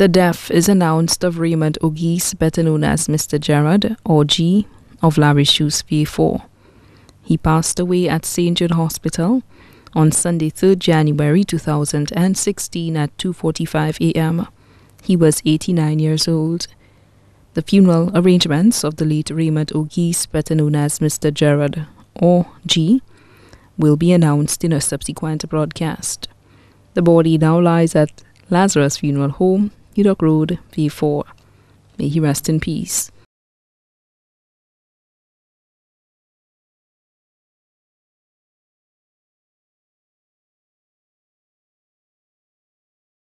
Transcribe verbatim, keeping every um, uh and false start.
The death is announced of Raymond Ogis, better known as Mister Gerard, or G, of La Richousse, V four. He passed away at Saint Jude Hospital on Sunday, third January two thousand sixteen at two forty-five a m He was eighty-nine years old. The funeral arrangements of the late Raymond Ogis, better known as Mister Gerard, or G, will be announced in a subsequent broadcast. The body now lies at Lazarus Funeral Home, New Dock Road, V four. May he rest in peace.